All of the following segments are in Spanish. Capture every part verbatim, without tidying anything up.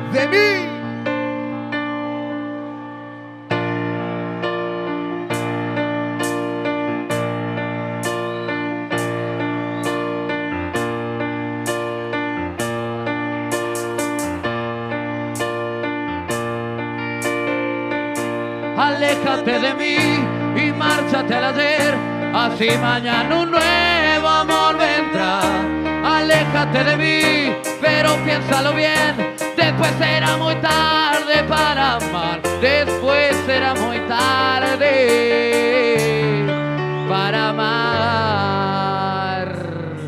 de mí. Aléjate de mí y márchate al ayer, así mañana un nuevo amor vendrá. Aléjate de mí, pero piénsalo bien, después será muy tarde para amar. Después será muy tarde para amar.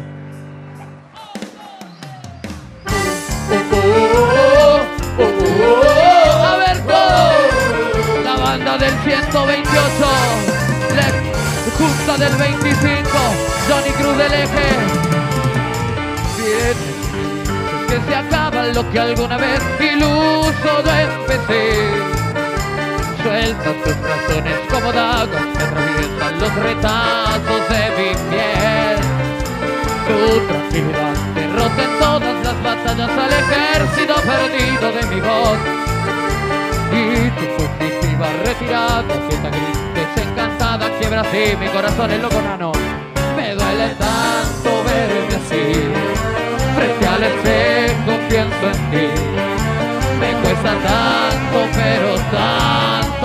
Oh, oh, oh, oh, oh. A ver todos. La banda del ciento veintiocho, la junta del veinticinco, Johnny Cruz del Eje. Bien, que se acaba lo que alguna vez iluso yo empecé. Suelta tus razones como dagas que atraviesan los retazos de mi piel. Tu tranquilidad derrota en todas las batallas al ejército perdido de mi voz. Y tu fugitiva retirada, quieta gris, desencantada, quiebra así mi corazón el loco nano. Me duele tanto verme así, frente al espejo pienso en ti. Me cuesta tanto, pero tanto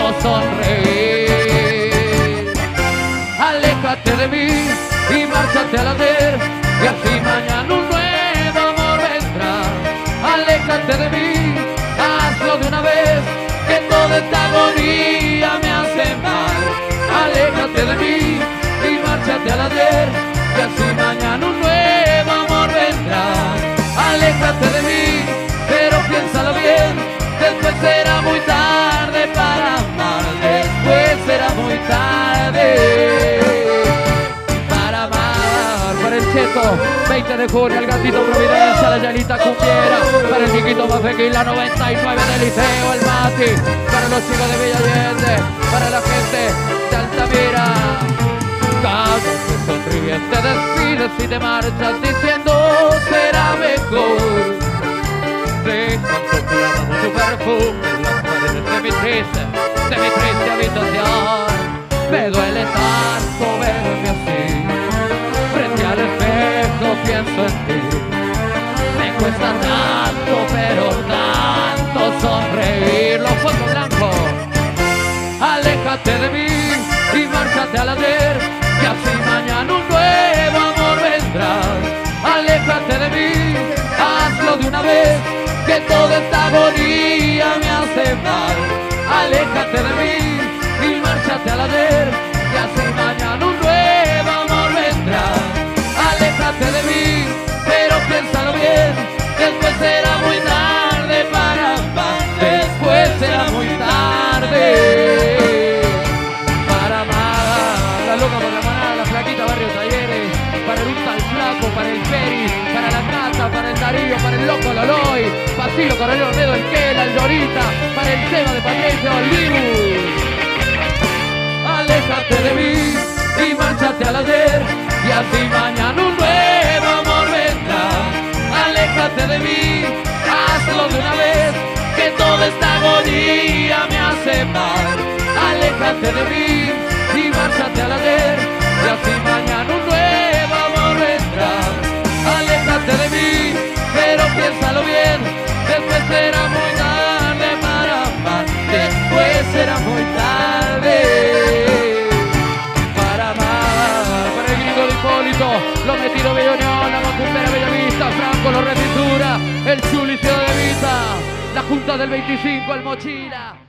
sonreír. Aléjate de mí y márchate al ayer, y así mañana un nuevo amor vendrá. Aléjate de mí, hazlo de una vez, que toda esta agonía me hace mal. Aléjate de mí y márchate al ayer, que así mañana un nuevo amor vendrá. Aléjate de mí, pero piénsalo bien, después será muy tarde para amar. Después será muy tarde para amar. Para el Cheto, veinte de junio, el Gatito Providencia, la Yanita Cumbiera. Para el Chiquito Mafequín, la noventa y nueve del Liceo, el Mati. Para los chicos de Villa Allende, para la gente de Altamira. Cada vez sonriente despides y te marchas diciendo será mejor. Dejando clavado tu perfume en las paredes de mi triste, de mi triste habitación. Me duele tanto verme así, frente al espejo pienso en ti. Me cuesta tanto, pero tanto sonreír. Los fondos blancos. Aléjate de mí y márchate al ayer, y así mañana un nuevo amor vendrá. Aléjate de mí, hazlo de una vez, que toda esta agonía me hace mal. Aléjate de mí y márchate al ayer, y así mañana un nuevo amor vendrá. Aléjate de mí, pero piénsalo bien, después será muy tarde para amar. Después será muy tarde para amar. La loca por la manada, la flaquita Barrio Talleres, para el Unta, el Flaco, para el Peri, para la Cata, para el Darío, para el Loco Loloy, Basilio Coronel Olmedo, el Kela, el Dorita, para el Seba de Patricio, el Viru. Aléjate de mí y márchate al ayer, y así mañana un nuevo amor vendrá. Aléjate de mí, hazlo de una vez, que toda esta agonía me hace mal. Aléjate de mí y márchate al ayer, y así mañana un nuevo amor vendrá. Aléjate de mí, pero piénsalo bien, después será muy tarde para amar. Después será muy tarde para amar. Para el Gringo de Hipólito, los Metidos Bella Unión, la Macumbera Bellavista, Franco, los Retintura, el Chuli Ciudad de Vita, la Junta del veinticinco, el Mochila.